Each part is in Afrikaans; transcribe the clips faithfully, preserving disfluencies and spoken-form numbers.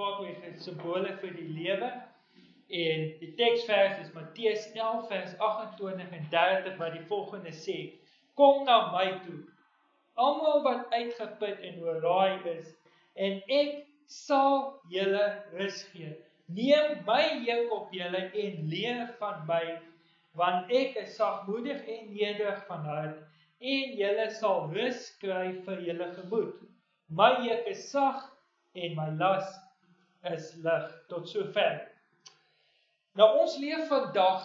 praat oor die simbole vir die lewe. En die teksvers is Matteus elf vers agt en twintig en dertig wat die volgende sê: Kom na my toe, almal wat uitgeput en oorlaai is, en ek sal julle rus gee. Neem my juk op julle en leer van my, want ek is sagmoedig en nederig van hart, en julle sal rus kry vir julle gemoed. My juk is sag en my las is lig. Tot sover. Nou ons leef vandag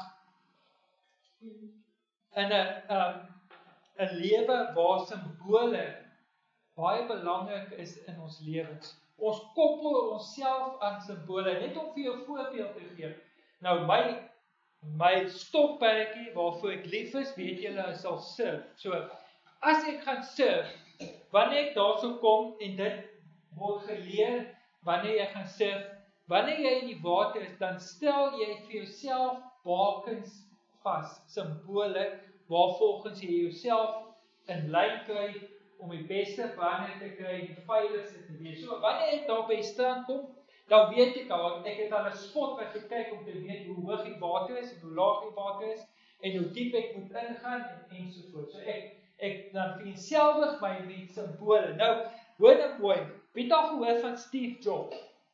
in 'n um, 'n lewe waar simbole baie belangrik is in ons lewens. Ons koppel onsself aan simbole, net om vir jou 'n voorbeeld te gee. Nou my my stokperdjie waarvoor ek lief is, weet julle, is sal surf. So as ek gaan surf, wanneer ek daarso kom en dit word geleer wanneer jy gaan surf, wanneer jy in die water is, dan stel jy vir jouself bakens vas, simbole waarvolgens jy jouself in lyn kry om die beste bande te kry en die veiligste te wees. So wanneer ek daar by die strand kom, dan weet ek al, ek het al 'n spot wat gekyk om te weet hoe hoog die water is en hoe laag die water is en hoe diep ek moet ingaan en ensovoorts. So ek ek dan vereenselwig my met simbole. Nou, hoor nou mooi, wie het al gehoor van Steve Jobs?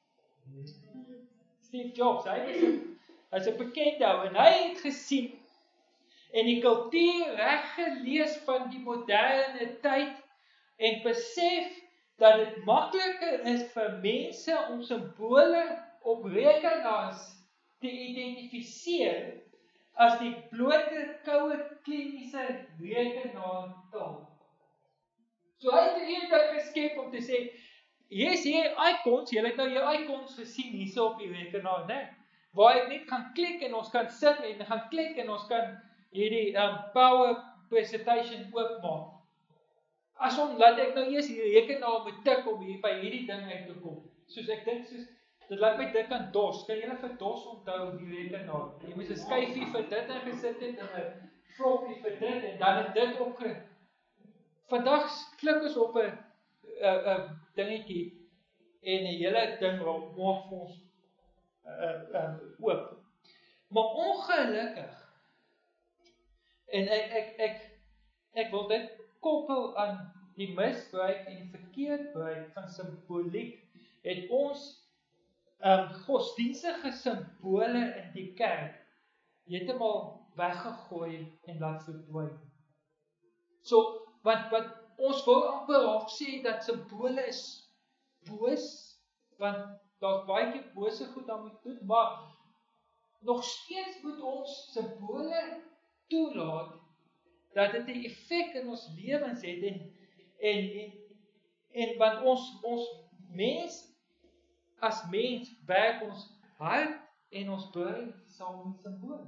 Steve Jobs, hy is 'n is 'n bekende ou en hy het gesien en die kultuur reggelees van die moderne tyd en besef dat dit makliker is vir mense om simbole op rekenaars te identifiseer as die blote koue kliniese rekenaartaal. So hy het eendag geskep om te sê, hier is hier icons, julle het nou jou icons gesien hierso op die rekenaar, né? Waar ek net gaan klik en ons kan sit en gaan klik en ons kan hierdie um, power presentation oopmaak. As om, laat ek nou eers hierdie rekenaar moet tik om hier by hierdie ding uit te kom. Soos ek dink, soos, dit laat my dik aan DOS. Kan julle vir DOS onthou die rekenaar? Jy moet 'n skyfie vir dit ingesit het en 'n floppy vir dit en dan het dit opge... Vandag klik ons op 'n 'n 'n dingetjie en die hele ding maak vir ons uh, uh, oop. Maar ongelukkig, en ek, ek, ek, ek wil dit koppel aan die misbruik en die verkeerdbruik van simboliek, het ons um, godsdienstige simbole in die kerk heeltemal weggegooi en laat verdwyn. So, want, want ons wil amper half sê dat simbole is boos, want daar's baie keer bose goed daarmee doen, maar nog steeds moet ons simbole toelaat dat dit 'n effek in ons lewens het en en en, en want ons ons mens as mens werk ons hart en ons brein saam met simbole.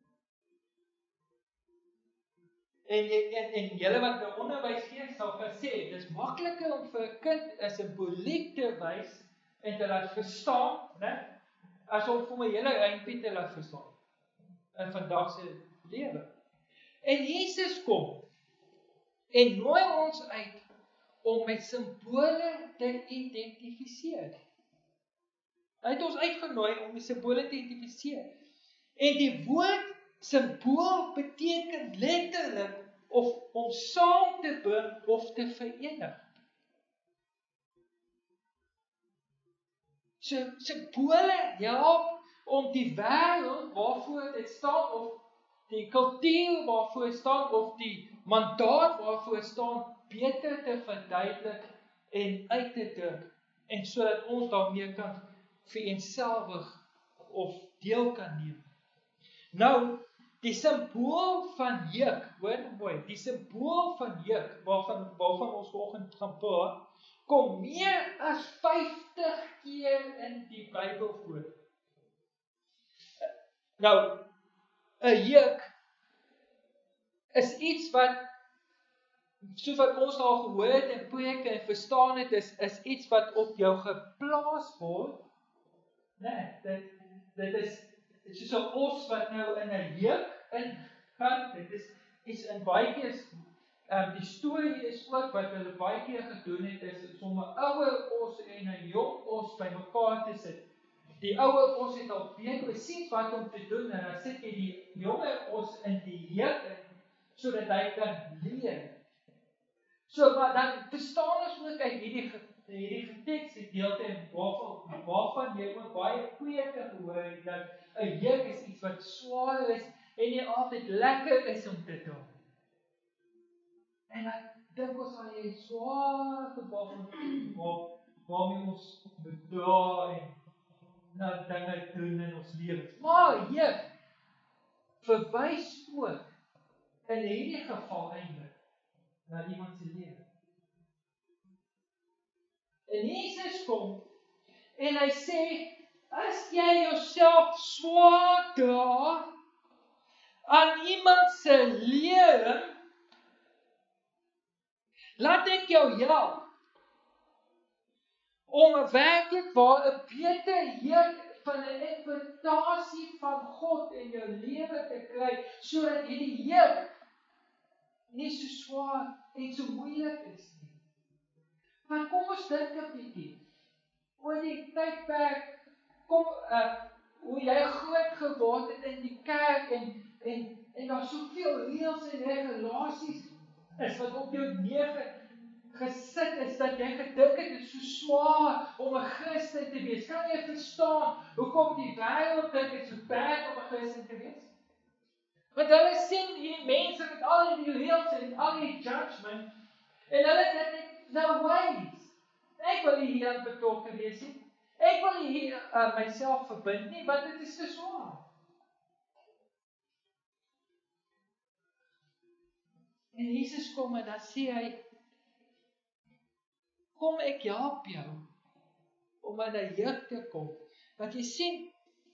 En en en julle wat nou onderwys gee sal gesê, dis makliker om vir 'n kind 'n simboliek te wys en te laat verstaan, né? As om vir my hele rympie te laat verstaan in vandag se lewe. En Jesus kom en nooi ons uit om met simbole te identifiseer. Hy het ons uitgenooi om met simbole te identifiseer. En die woord simbool beteken letterlik of om saam te bring of te verenig. So simbole help om die wêreld waarvoor dit staan of die kultuur waarvoor dit staan of die mandaat waarvoor dit staan beter te verduidelik en uit te druk en sodat ons daarmee kan vereenselwig of deel kan neem. Nou, die simbool van juk, hoor mooi, die simbool van juk waarvan waarvan ons vanoggend gaan praat, kom meer as vyftig keer in die Bybel voor. Nou, 'n juk is iets wat soos wat ons al gehoor het en preke en verstaan het, is is iets wat op jou geplaas word. Nee, dit dit is dit is soos 'n os wat nou in 'n juk ingaan. Dit is iets in baie keer Um, die storie is ook wat hulle baie keer gedoen het, is om 'n ouer os en 'n jong os bymekaar te sit. Die ouer os het al weet presies wat om te doen, en dan sit jy die jonger os in die juk in, sodat hy kan leer. So, maar dan verstaan ons ook uit hierdie, hierdie geteksgedeelte en waarvan, waarvan jy ook baie preke gehoor het, dat 'n juk is iets wat swaar is, en nie altyd lekker is om te doen. En dan dink ons aan jy swaar geval waar, waarmee ons bedra en nou dinge doen in ons lewens. Maar juk verwys ook in hierdie geval eintlik na iemand se lewe. En Jesus kom en hy sê, as jy jouself swaar dra aan iemand se lewe, laat ek jou help om werklik waar 'n beter juk van 'n invitasie van God in jou lewe te kry, sodat hierdie juk nie so swaar en so moeilik is nie. Maar kom ons dink 'n bietjie oor die tydperk, kom uh, hoe jy groot geword het in die kerk en en en daar soveel reëls en regulasies is wat op jou neer gesit is, dat jy gedink het, dit is so swaar om 'n Christen te wees. Kan jy verstaan hoekom die wêreld dink dit is so bad om 'n Christen te wees? Want hulle sien hierdie mense met al die reëls en al die judgment, en hulle dink net, no ways. Ek wil nie hier betrokke wees nie. Ek wil nie hier uh, myself verbind nie, want dit is te swaar. En Jesus kom en dan sê hy, kom ek help jou om in 'n juk te kom. Want jy sien,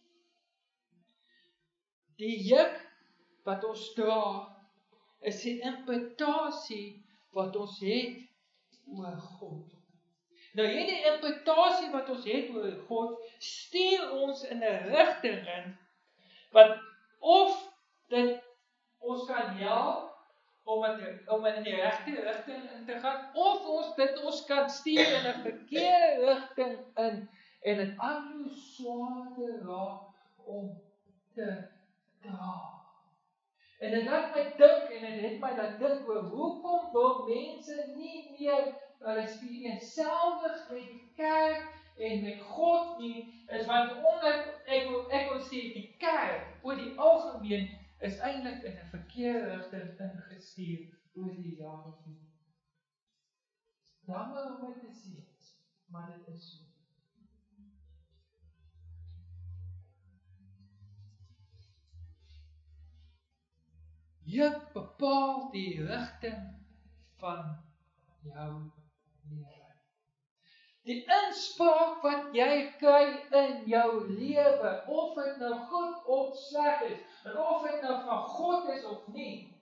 die juk wat ons dra, is die imputasie wat ons het oor God. Nou hierdie imputasie wat ons het oor God, stuur ons in 'n rigting in, wat of dit ons kan help, om in, om in die regte rigting in te gaan, of ons dit ons kan stuur in 'n verkeerde rigting in, en dit aanhou swaarder raak om te dra. En dit laat my dink, en dit het my laat dink oor, hoekom wil mense nie meer hulle vereenselwig met die kerk en met God nie, is want omdat ek wil, ek wil sê, die kerk, oor die algemeen, is eintlik in 'n verkeerde rigting ingestuur oor die jare. Jammer om my te sê, maar dit is so. Juk bepaal die rigting van jou lewe. Die inspraak wat jy kry in jou lewe, of dit nou goed of sleg is, en of dit nou van God is of nie,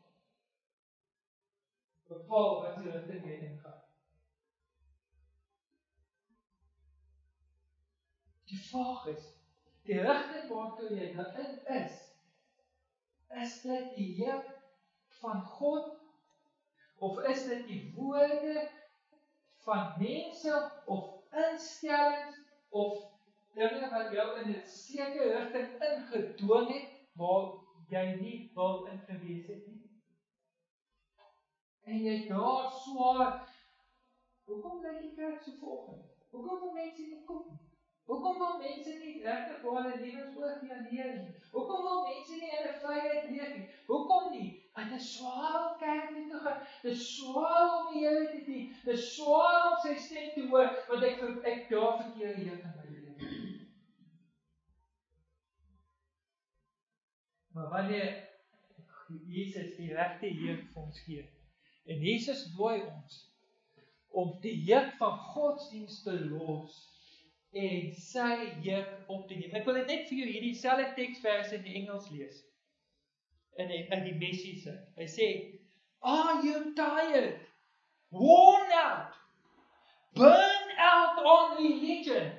bepaal wat die rigting jy ingaan. Die vraag is, die rigting waartoe jy nou in is, is dit die juk van God, of is dit die woorde van mense, of instellings, of dinge wat jou in 'n sekere rigting ingedwing het, waar jy nie wil in gewees het nie. En jy dra swaar, hoekom lyk die kerk so volgens? Hoekom wil mense nie kom? Hoekom wil mense nie regtig waar hulle lewens oorgee aan die Here nie? Hoekom wil mense nie in 'n vryheid leef nie? Hoekom nie? Want dit is swaar om kerk toe te gaan. Dit is swaar om die Here te dien. Dit is swaar om sy stem te hoor, want ek ek dra verkeerde juk in my lewe. Maar wanneer Jesus die regte juk vir ons gee, en Jesus nooi ons om die juk van godsdienst te los, en sy juk op te neem. Ek wil net vir jou hierdie selfde teksvers in die Engels lees. In die, in die Messiese. Hy sê, are you tired? Worn out? Burn out on religion?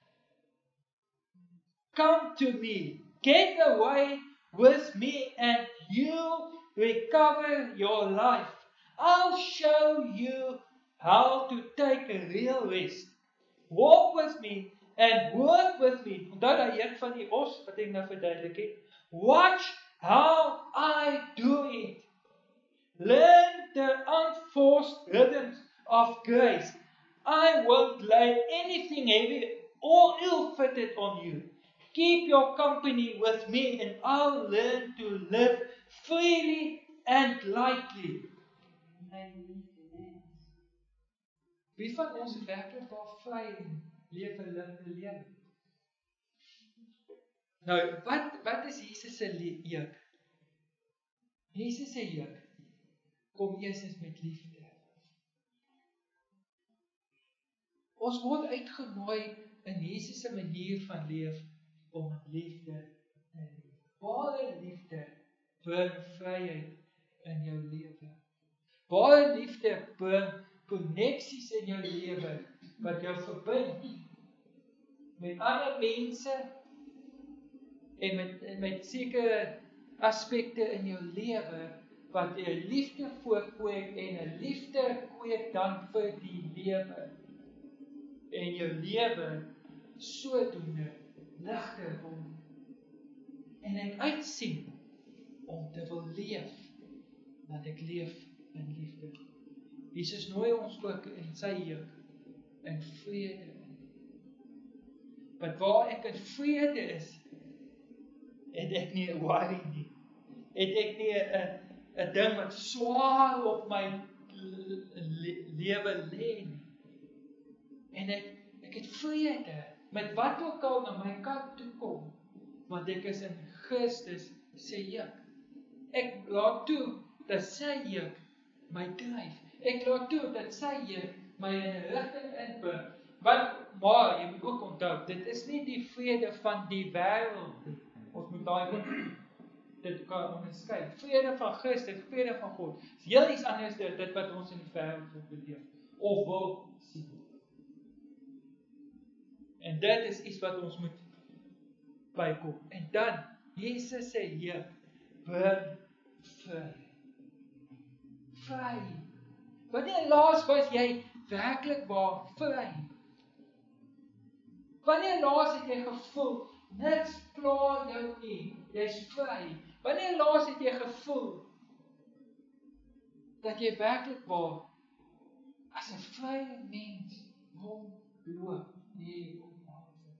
Come to me. Get away with me and you'll recover your life. I'll show you how to take a real rest. Walk with me and work with me. Onthou daai een van die os wat ek nou verduidelik het. Watch how I do it. Learn the unforced rhythms of grace. I won't lay anything heavy or ill-fitted on you. Keep your company with me and I'll learn to live freely and lightly. Wie van ons het werklik waar vry en lewe ligte lewe? Nou, wat wat is Jesus se juk? Jesus se juk kom eers met liefde. Ons word uitgenooi in Jesus se manier van leef om liefde te leef. Baie liefde bring vryheid in jou lewe. Baie liefde bring koneksies in jou lewe wat jou verbind met ander mense en met met sekere aspekte in jou lewe wat 'n liefde voorkweek en 'n liefde kweek dan vir die lewe. En jou lewe sodoende ligter word. En ek uitsien om te wil leef, want ek leef in liefde. Jesus nooi ons ook in sy juk in vrede in. Want waar ek in vrede is, het ek nie 'n worry nie. Het ek nie 'n 'n ding wat swaar op my lewe lê nie. En ek ek het vrede met wat ook al na my kant toe kom, want ek is in Christus se juk. Ek laat toe dat sy juk my dryf. Ek laat toe dat sy juk my in 'n rigting inbring. Want maar jy moet ook onthou, dit is nie die vrede van die wêreld nie. Ons moet daai dit kan onderskei. Vrede van Christus, vrede van God. Is heel iets anders as dit wat ons in die wêreld wil beleef of wil sien. En dit is iets wat ons moet bykom. En dan, Jesus se juk bring vry. Vry. Wanneer laas was jy werklik waar vry? Wanneer laas het jy gevoel, niks pla jou nie, jy's vry? Wanneer laas het jy gevoel, dat jy werklik waar, as 'n vrye mens, rondloop, nie op aarde?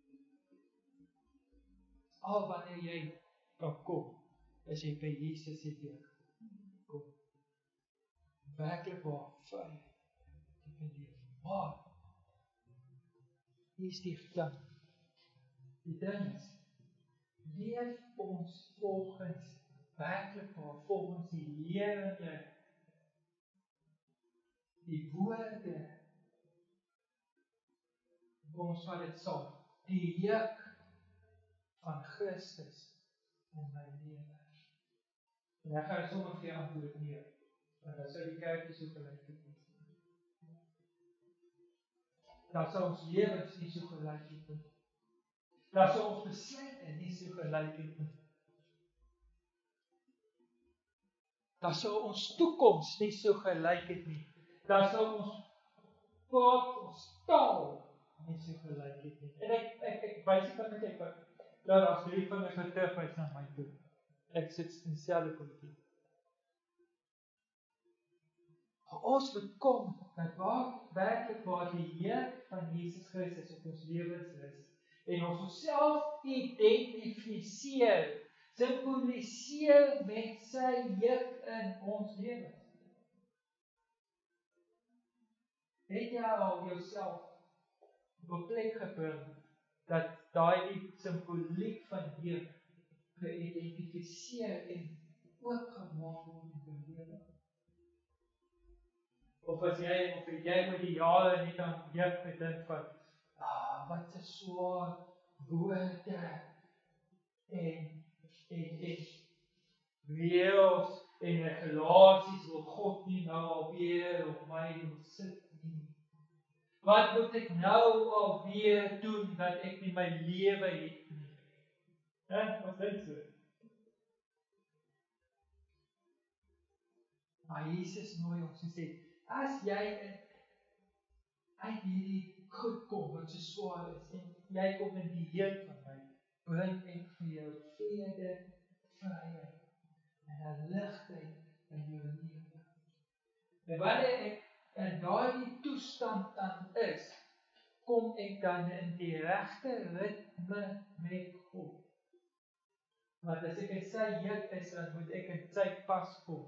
Al wanneer jy kan kom, as jy by Jesus se juk kom. Werklik waar, vry, te beleef. Maar, hier is die ding. Die ding is, leef ons volgens, werklik waar, volgens die lewende, die woorde, ons wat dit sal, die juk van Christus in my lewe. En ek gaan sommer vir jou antwoord neer, want dan sal die kerkie so gelyk het. Dan sal ons lewens nie so gelyk het nie. Dan sal ons besluite nie so gelyk het nie. Dan sal ons toekoms nie so gelyk het nie. Dan sal ons praat, ons taal nie so gelyk het nie. En ek, ek, ek wys ek kan kyk, daar as drie vingers wat terugwys na my toe. Ek sit in dieselfde politiek. Ons moet kom, dat waar werklik waar die juk van Jesus Christus op ons lewens is, en ons onsself identifiseer, symboliseer met sy juk in ons lewens. Het jy al jouself op 'n plek gebring, dat daai die simboliek van juk geïdentifiseer en oopgemaak word in jou lewe? Of as jy, of jy met die jare net aan juk gedink van, ah, wat 'n swaar woorde, en, en, en, reëls, en regulasies, wil God nie nou alweer op my wil sit nie. Wat moet ek nou alweer doen, dat ek nie my lewe het nie? Hè, wat dink jy? Maar Jesus nooi ons en sê, as jy in uit hierdie goed kom, wat so swaar is, en jy kom in die heer van my, bring ek vir jou vrede, vryheid, en 'n ligheid in jou lewe. En wanneer ek in daardie toestand dan is, kom ek dan in die regte ritme met God. Want as ek in sy juk is, dan moet ek in sy pas kom.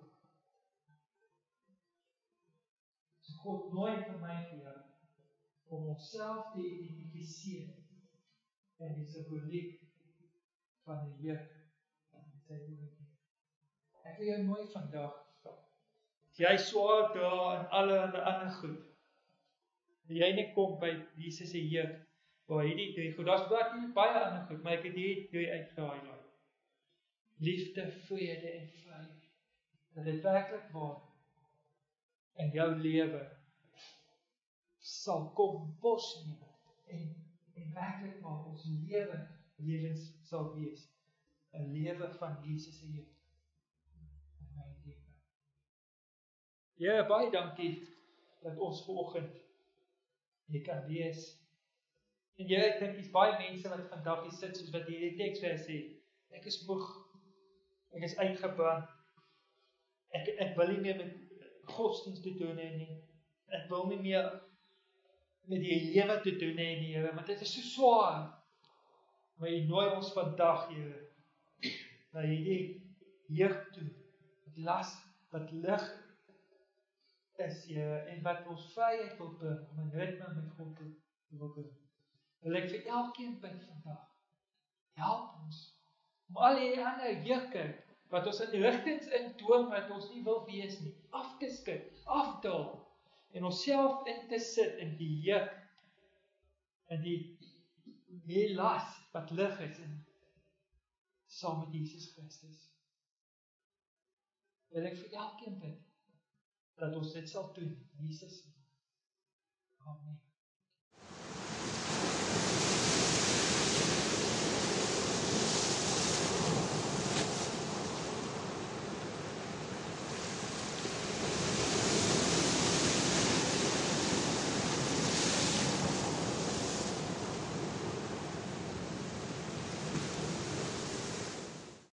So God nooi vir my en vir jou, om onsself te identifiseer in die simboliek van die juk en sy woordjie. Ek wil jou nooi vandag, jy swaar dra en alle ander goed, jy net kom by Jesus se juk, waar hierdie drie goed, daar's baie baie ander goed, maar ek het hierdie drie uitgehaal. Liefde, vrede en vryheid. Dat dit werklik waar in jou lewe sal kom bos neem en, en werklik waar ons lewe lewens sal wees. 'n Lewe van Jesus se juk in my lewe. Here, baie dankie dat ons vanoggend hier kan wees. En Here, ek dink dis baie mense wat vandag hier sit soos wat hierdie teksvers sê. Ek is moeg. Ek is uitgebrand. Ek ek wil nie meer met godsdienst te doen hê nie. Ek wil nie meer met die lewe te doen hê nie, Here, want dit is so swaar. Maar U nooi ons vandag, Here, na hierdie juk toe, wat las, wat lig is, Here, en wat ons vryheid wil bring, om in ritme met God te wil bring. Wil ek vir elkeen bid vandag, help ons, om al die ander jukke, wat ons in rigtings indwing, wat ons nie wil wees nie, af te skit, afdaal, en onsself in te sit in die juk, in die, die las, wat lig is, en saam met Jesus Christus. Wil ek vir elkeen bid, dat ons dit sal doen, Jesus. Amen.